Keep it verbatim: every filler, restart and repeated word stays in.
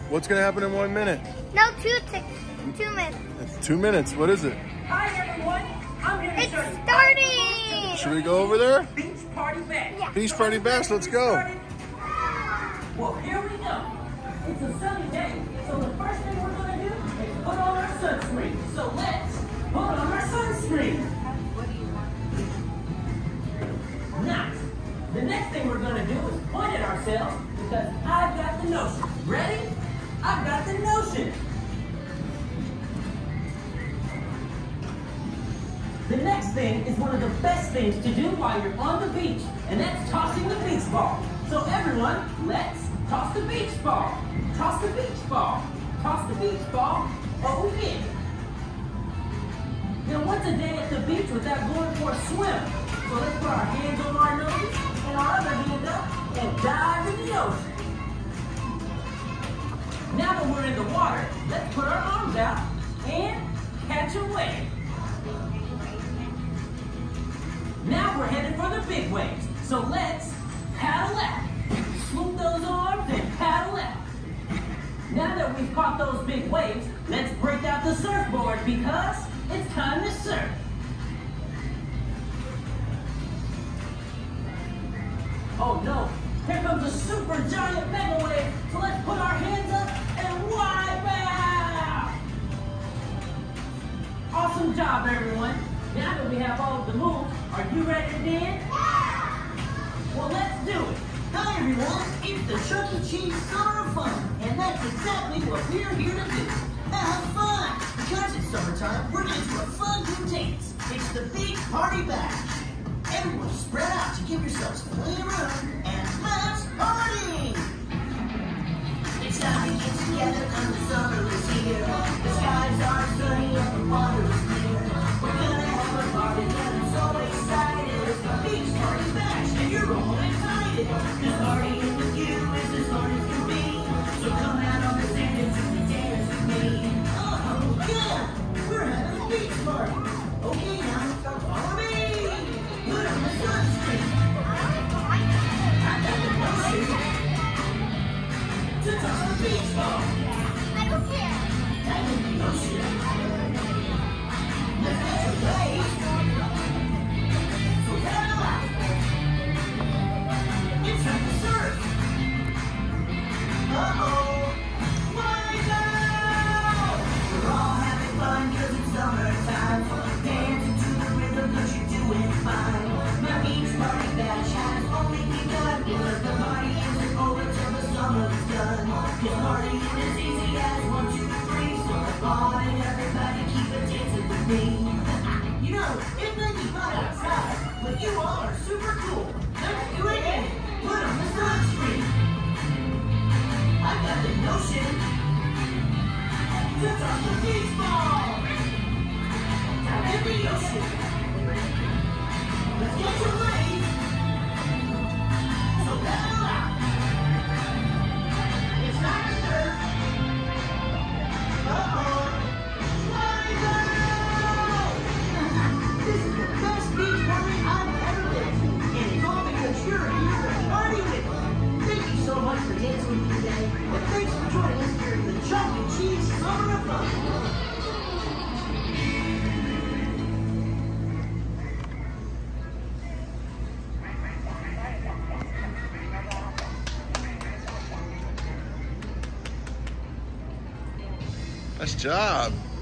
What's gonna happen in one minute? No, two, two minutes. It's two minutes. What is it? Hi everyone. I'm here to It's show you. starting. Should we go over there? Beach party bash. Yeah. Beach party bash. Let's go. Well, here we go. It's a sunny day, so the first thing we're gonna do is put on our sunscreen. So let's put on our sunscreen. Nice. The next thing we're gonna do is point at ourselves because I've got the notion. Ready? I've got the notion. The next thing is one of the best things to do while you're on the beach, and that's tossing the beach ball. So everyone, let's toss the beach ball. Toss the beach ball. Toss the beach ball. Oh yeah. Now what's a day at the beach without going for a swim? So let's put our hands on our noses and our other hand up and dive in the ocean. Now that we're in the water, let's put our arms out and catch a wave. Now we're headed for the big waves. So let's paddle out. Swoop those arms and paddle out. Now that we've caught those big waves, let's break out the surfboard because it's time to surf. Oh no, here comes a super giant mega wave. So let's put our hands up and wipe out. Awesome job, everyone. Now that we have all of the moves, are you ready to dance? Well, let's do it. Hi everyone, it's the Chuck E. Cheese Summer of Fun, and that's exactly what we're here to do. Have fun! Because it's summertime, we're going to do a fun new dance. It's the Beach Party Bash. Everyone spread out to give yourselves plenty of room, and let's party! It's time to get together and the summer is here. The skies are sunny and the water is clear. We're gonna have a party and I'm so excited. It's the Beach Party Bash and you're all excited. This partying with you is as fun as can be. So come out on the sand and do the dance with me. Oh yeah, we're having a beach party. Okay now, follow me. Put on the sunscreen. I got the notion to toss the beach ball. I don't care. I got the notion. Let's get your wave. So paddle out. It's time to surf. Uh-oh. Wind out. We're all having fun because it's summertime. Dancing to the rhythm because you're doing fine. My beach party bash has only begun. Because the party isn't over till the summer's done. Cause partying is easy as one, two, three. So come on and everybody keep it dancing with me. You know, it may be hot outside, but you all are super cool. Let's do it again. Put on the sunscreen. I got the notion to toss the beach ball. Down in the ocean. Let's get your wave. So paddle out. It's time to surf. Uh-oh. Wind out. This is the best beach party I've ever been to. And it's all because you're here to party with me. Thank you so much for dancing with me today. And thanks for joining us here in the Chuck E. Cheese Summer of Fun. Nice job.